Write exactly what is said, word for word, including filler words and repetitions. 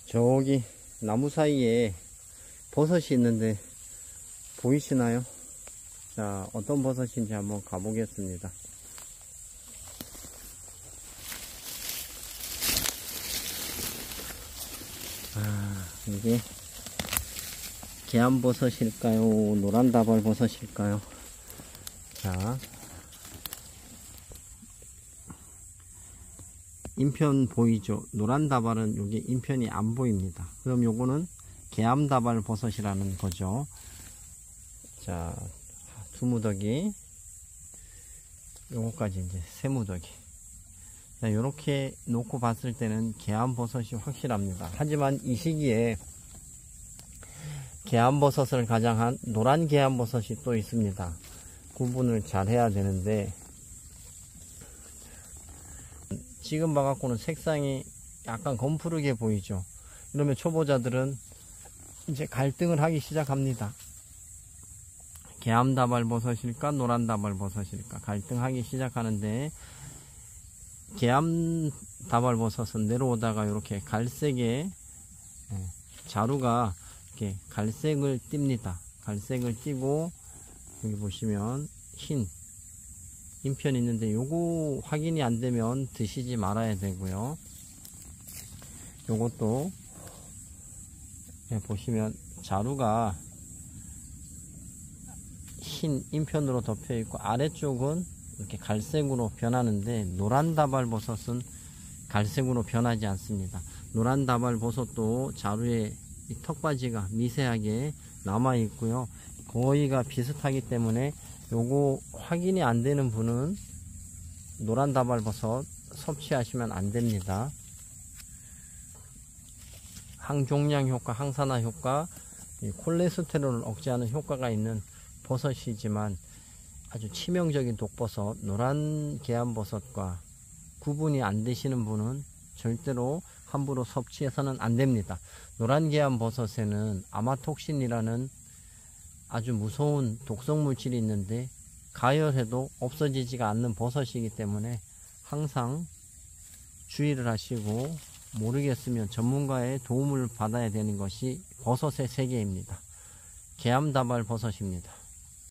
저기 나무 사이에 버섯이 있는데 보이시나요? 자, 어떤 버섯인지 한번 가보겠습니다. 아, 이게 계암버섯일까요? 노란다발버섯일까요? 자, 인편 보이죠? 노란다발은 여기 인편이 안 보입니다. 그럼 요거는 계암다발버섯이라는 거죠. 자, 두 무더기, 요거까지 이제 세 무더기. 자, 요렇게 놓고 봤을 때는 계암버섯이 확실합니다. 하지만 이 시기에 계암버섯을 가장한 노란 계암버섯이 또 있습니다. 구분을 잘 해야 되는데, 지금 봐갖고는 색상이 약간 검푸르게 보이죠. 이러면 초보자들은 이제 갈등을 하기 시작합니다. 계암다발버섯일까 노란다발버섯일까 갈등하기 시작하는데, 계암다발버섯은 내려오다가 이렇게 갈색의 자루가 이렇게 갈색을 띱니다. 갈색을 띠고 여기 보시면 흰 인편이 있는데 요거 확인이 안 되면 드시지 말아야 되고요. 요것도 보시면 자루가 흰 인편으로 덮여 있고 아래쪽은 이렇게 갈색으로 변하는데, 노란다발버섯은 갈색으로 변하지 않습니다. 노란다발버섯도 자루에 이 턱받이가 미세하게 남아 있고요. 거의가 비슷하기 때문에 요거 확인이 안 되는 분은 노란다발버섯 섭취하시면 안 됩니다. 항종양 효과, 항산화 효과, 콜레스테롤을 억제하는 효과가 있는 버섯이지만 아주 치명적인 독버섯, 노란 계암버섯과 구분이 안 되시는 분은 절대로 함부로 섭취해서는 안 됩니다. 노란 계암버섯에는 아마톡신이라는 아주 무서운 독성 물질이 있는데 가열해도 없어지지가 않는 버섯이기 때문에 항상 주의를 하시고, 모르겠으면 전문가의 도움을 받아야 되는 것이 버섯의 세계입니다. 계암다발버섯입니다.